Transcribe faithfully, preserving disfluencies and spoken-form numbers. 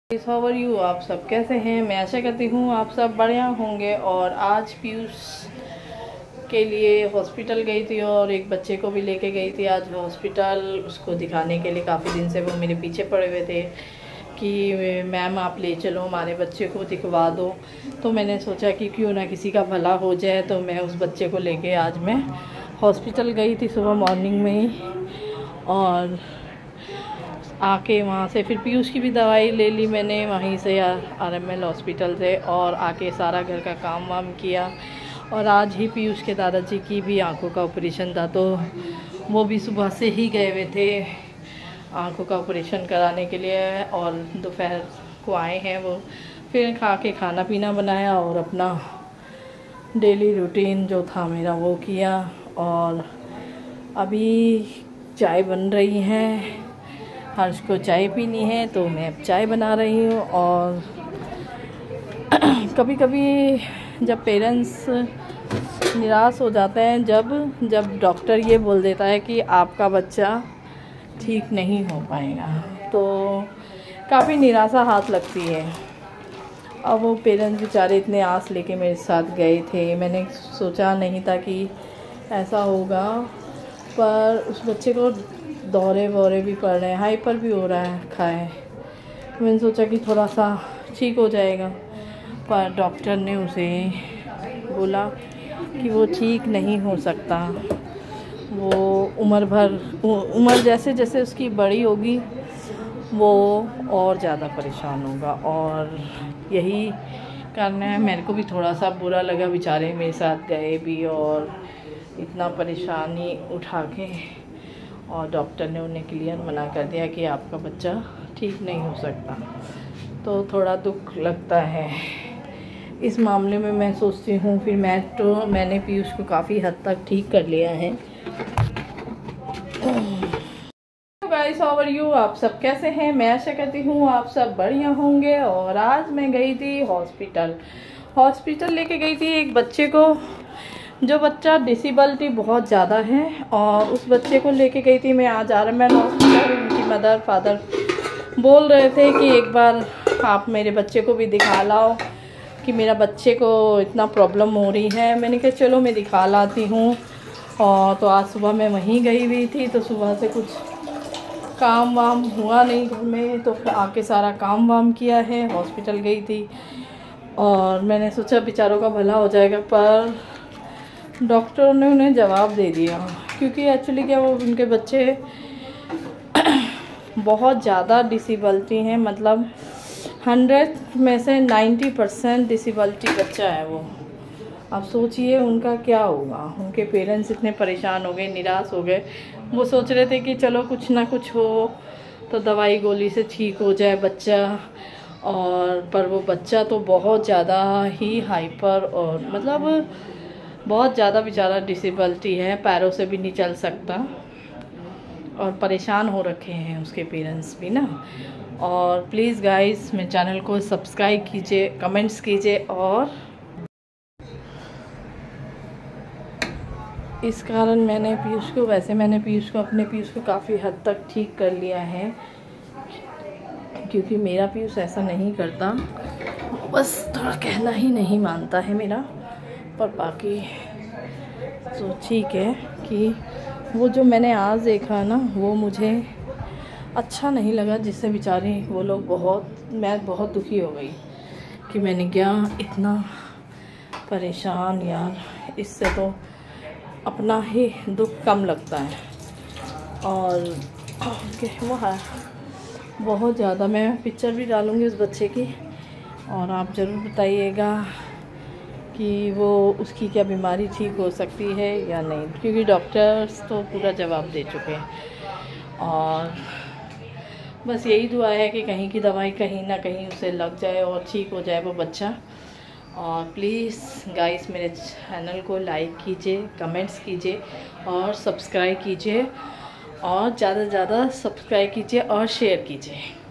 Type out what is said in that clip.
How are you, आप सब कैसे हैं। मैं आशा करती हूँ आप सब बढ़िया होंगे। और आज पीयूष के लिए हॉस्पिटल गई थी और एक बच्चे को भी लेके गई थी आज हॉस्पिटल उसको दिखाने के लिए। काफ़ी दिन से वो मेरे पीछे पड़े हुए थे कि मैम आप ले चलो हमारे बच्चे को दिखवा दो। तो मैंने सोचा कि क्यों ना किसी का भला हो जाए, तो मैं उस बच्चे को लेके आज मैं हॉस्पिटल गई थी सुबह मॉर्निंग में ही। और आके वहाँ से फिर पीयूष की भी दवाई ले ली मैंने वहीं से आर एम एल हॉस्पिटल से, और आके सारा घर का काम वाम किया। और आज ही पीयूष के दादाजी की भी आंखों का ऑपरेशन था, तो वो भी सुबह से ही गए हुए थे आंखों का ऑपरेशन कराने के लिए, और दोपहर को आए हैं वो। फिर खा के खाना पीना बनाया और अपना डेली रूटीन जो था मेरा वो किया। और अभी चाय बन रही है, हर्ष को चाय पीनी है तो मैं चाय बना रही हूँ। और कभी कभी जब पेरेंट्स निराश हो जाते हैं, जब जब डॉक्टर ये बोल देता है कि आपका बच्चा ठीक नहीं हो पाएगा, तो काफ़ी निराशा हाथ लगती है। अब वो पेरेंट्स बेचारे इतने आस लेके मेरे साथ गए थे, मैंने सोचा नहीं था कि ऐसा होगा, पर उस बच्चे को दौरे वौरे भी पड़ रहे हैं, हाइपर भी हो रहा है खाए। मैंने सोचा कि थोड़ा सा ठीक हो जाएगा, पर डॉक्टर ने उसे बोला कि वो ठीक नहीं हो सकता। वो उम्र भर उम्र जैसे जैसे उसकी बड़ी होगी वो और ज़्यादा परेशान होगा। और यही कारण है, मेरे को भी थोड़ा सा बुरा लगा, बेचारे मेरे साथ गए भी और इतना परेशानी उठा के, और डॉक्टर ने उन्हें क्लियर मना कर दिया कि आपका बच्चा ठीक नहीं हो सकता। तो थोड़ा दुख लगता है इस मामले में। मैं सोचती हूँ फिर मैं तो मैंने पीयूष को काफ़ी हद तक ठीक कर लिया है। गाइस हाउ आर यू, आप सब कैसे हैं। मैं आशा करती हूँ आप सब बढ़िया होंगे। और आज मैं गई थी हॉस्पिटल हॉस्पिटल लेके गई थी एक बच्चे को, जो बच्चा डिसेबिलिटी बहुत ज़्यादा है, और उस बच्चे को लेके गई थी मैं आज आर एम एल हॉस्पिटल। उनकी मदर फादर बोल रहे थे कि एक बार आप मेरे बच्चे को भी दिखा लाओ, कि मेरा बच्चे को इतना प्रॉब्लम हो रही है। मैंने कहा चलो मैं दिखा लाती हूँ। और तो आज सुबह मैं वहीं गई हुई थी, तो सुबह से कुछ काम वाम हुआ नहीं घर में, तो आके सारा काम वाम किया है। हॉस्पिटल गई थी और मैंने सोचा बेचारों का भला हो जाएगा, पर डॉक्टर ने उन्हें जवाब दे दिया, क्योंकि एक्चुअली क्या वो उनके बच्चे बहुत ज़्यादा डिसेबिलिटी हैं, मतलब हंड्रेड में से नाइन्टी परसेंट डिसेबिलिटी बच्चा है वो। अब सोचिए उनका क्या होगा। उनके पेरेंट्स इतने परेशान हो गए, निराश हो गए। वो सोच रहे थे कि चलो कुछ ना कुछ हो तो दवाई गोली से ठीक हो जाए बच्चा, और पर वो बच्चा तो बहुत ज़्यादा ही हाइपर और मतलब बहुत ज़्यादा बेचारा डिसेबिलिटी है, पैरों से भी नहीं चल सकता, और परेशान हो रखे हैं उसके पेरेंट्स भी ना। और प्लीज़ गाइस मेरे चैनल को सब्सक्राइब कीजिए, कमेंट्स कीजिए। और इस कारण मैंने पीयूष को वैसे मैंने पीयूष को अपने पीयूष को काफ़ी हद तक ठीक कर लिया है, क्योंकि मेरा पीयूष ऐसा नहीं करता, बस थोड़ा कहना ही नहीं मानता है मेरा। पर बाकी तो ठीक है कि वो जो मैंने आज देखा ना वो मुझे अच्छा नहीं लगा, जिससे बेचारे वो लोग बहुत मैं बहुत दुखी हो गई कि मैंने क्या इतना परेशान यार। इससे तो अपना ही दुख कम लगता है। और वो है बहुत ज़्यादा, मैं पिक्चर भी डालूँगी उस बच्चे की, और आप ज़रूर बताइएगा कि वो उसकी क्या बीमारी ठीक हो सकती है या नहीं, क्योंकि डॉक्टर्स तो पूरा जवाब दे चुके हैं। और बस यही दुआ है कि कहीं की दवाई कहीं ना कहीं उसे लग जाए और ठीक हो जाए वो बच्चा। और प्लीज़ गाइस मेरे चैनल को लाइक कीजिए, कमेंट्स कीजिए और सब्सक्राइब कीजिए, और ज़्यादा से ज़्यादा सब्सक्राइब कीजिए और शेयर कीजिए।